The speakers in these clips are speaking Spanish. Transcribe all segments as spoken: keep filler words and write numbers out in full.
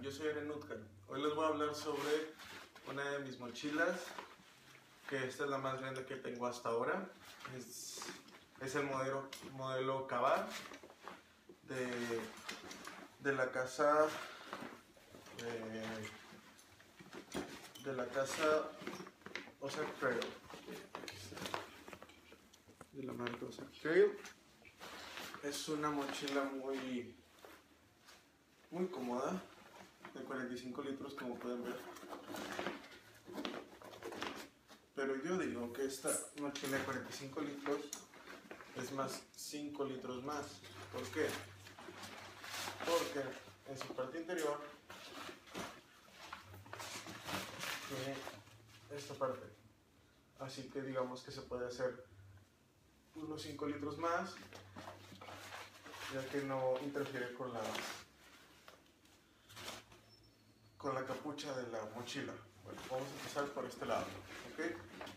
yo soy Eren Utcar. Hoy les voy a hablar sobre una de mis mochilas, que esta es la más grande que tengo hasta ahora. Es, es el modelo, modelo Kabat de, de la casa de, de la casa Ozark Trail, de la marca Ozark Trail. Es una mochila muy muy cómoda, de cuarenta y cinco litros, como pueden ver. Pero yo digo que esta mochila de cuarenta y cinco litros es más cinco litros más. ¿Por qué? Porque en su parte interior tiene esta parte, así que digamos que se puede hacer unos cinco litros más, ya que no interfiere con la con la capucha de la mochila. Bueno, vamos a empezar por este lado, ¿ok?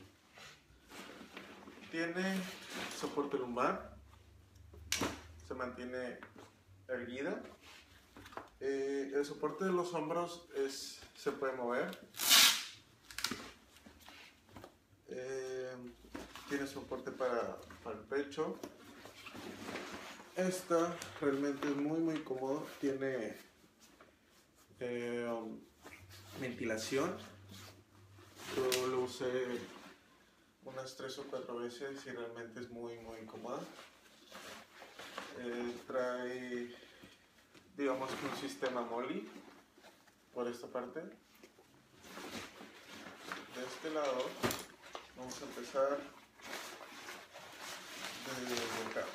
Tiene soporte lumbar, se mantiene erguida. Eh, el soporte de los hombros es, se puede mover. Eh, tiene soporte para, para el pecho. Esta realmente es muy muy cómodo. Tiene eh, um, ventilación. Yo lo usé unas tres o cuatro veces y realmente es muy muy cómoda. Eh, trae, digamos que un sistema MOLLE por esta parte. De este lado vamos a empezar desde acá.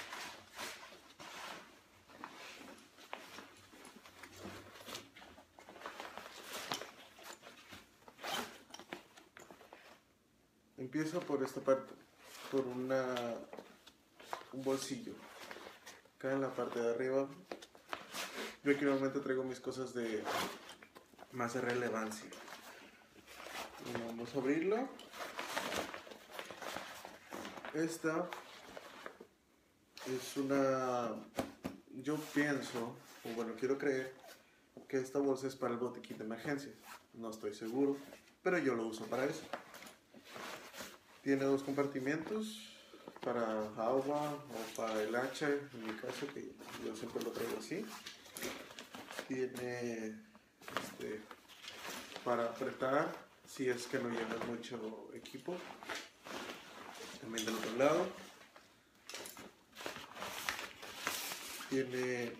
Empiezo por esta parte, por una, un bolsillo. Acá en la parte de arriba, yo aquí normalmente traigo mis cosas de más de relevancia. Y vamos a abrirlo. Esta es una, yo pienso, o bueno, quiero creer que esta bolsa es para el botiquín de emergencia. No estoy seguro, pero yo lo uso para eso. Tiene dos compartimentos, para agua o para el hacha, en mi caso, que yo siempre lo traigo así. Tiene este, para apretar si es que no llevas mucho equipo. También del otro lado tiene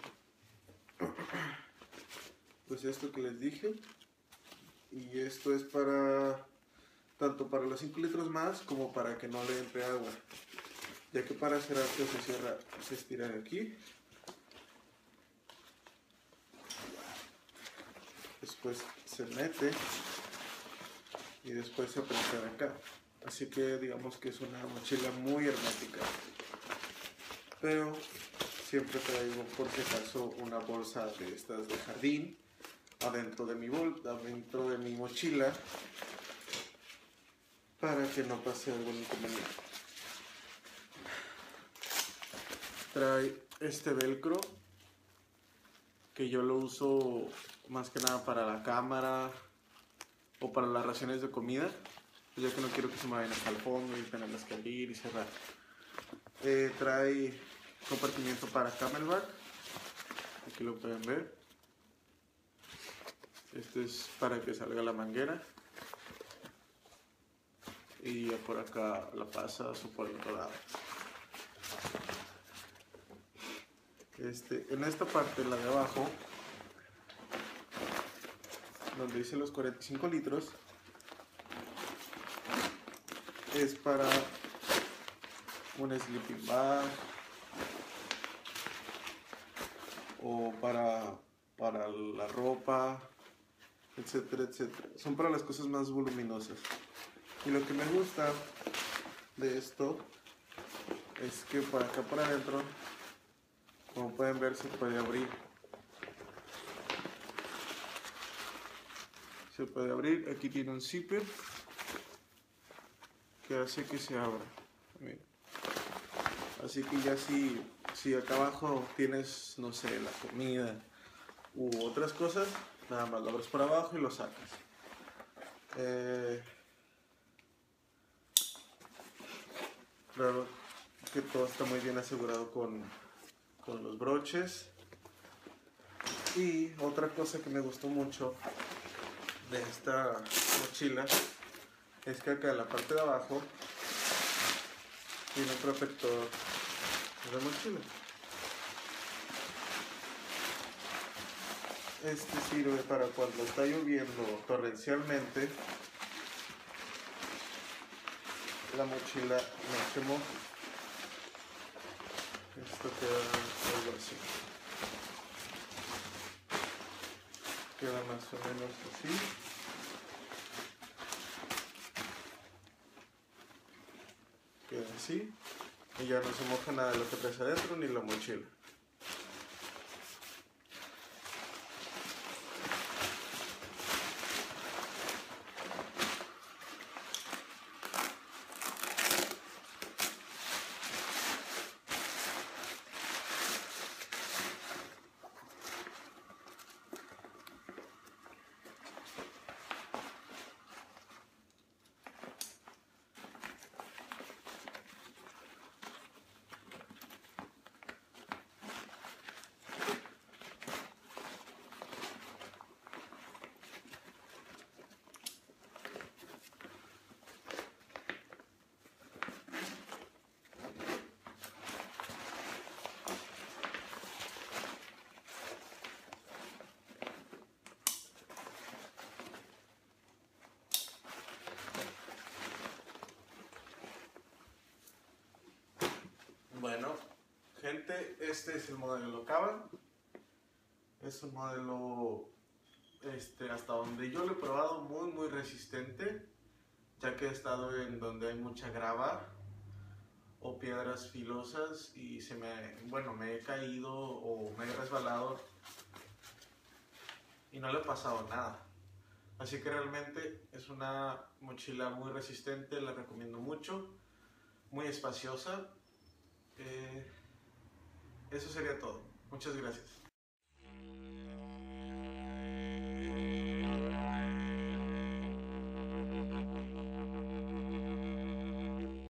pues esto que les dije, y esto es para tanto para los cinco litros más como para que no le entre agua, ya que para cerrar se cierra, se estira de aquí, después se mete y después se aprieta de acá. Así que digamos que es una mochila muy hermética, pero siempre traigo por si acaso una bolsa de estas de jardín adentro de mi bol, adentro de mi mochila, para que no pase algún inconveniente. Trae este velcro, que yo lo uso más que nada para la cámara o para las raciones de comida, ya que no quiero que se me vayan hasta el fondo y tenerlas que abrir y cerrar. Eh, trae compartimiento para Camelback, aquí lo pueden ver. Este es para que salga la manguera. Y ya por acá la pasas o por el otro lado. Este, en esta parte, la de abajo, donde dice los cuarenta y cinco litros, es para un sleeping bag o para, para la ropa, etcétera, etcétera. Son para las cosas más voluminosas. Y lo que me gusta de esto es que por acá por adentro, como pueden ver, se puede abrir. Se puede abrir. Aquí tiene un zipper que hace que se abra. Miren. Así que ya si, si acá abajo tienes, no sé, la comida u otras cosas, Nada más lo abres por abajo y lo sacas. Eh, claro que todo está muy bien asegurado con, con los broches. Y otra cosa que me gustó mucho de esta mochila es que acá en la parte de abajo tiene un protector de mochila. Este sirve para cuando está lloviendo torrencialmente, la mochila no se moja. Esto queda algo así. Queda más o menos así. Queda así. Y ya no se moja nada de lo que pesa adentro ni la mochila. Bueno, gente, este es el modelo Kavan. Es un modelo, este, hasta donde yo lo he probado, muy muy resistente, ya que he estado en donde hay mucha grava o piedras filosas y se me, bueno, me he caído o me he resbalado y no le ha pasado nada. Así que realmente es una mochila muy resistente, la recomiendo mucho, muy espaciosa. Eh, eso sería todo. Muchas gracias.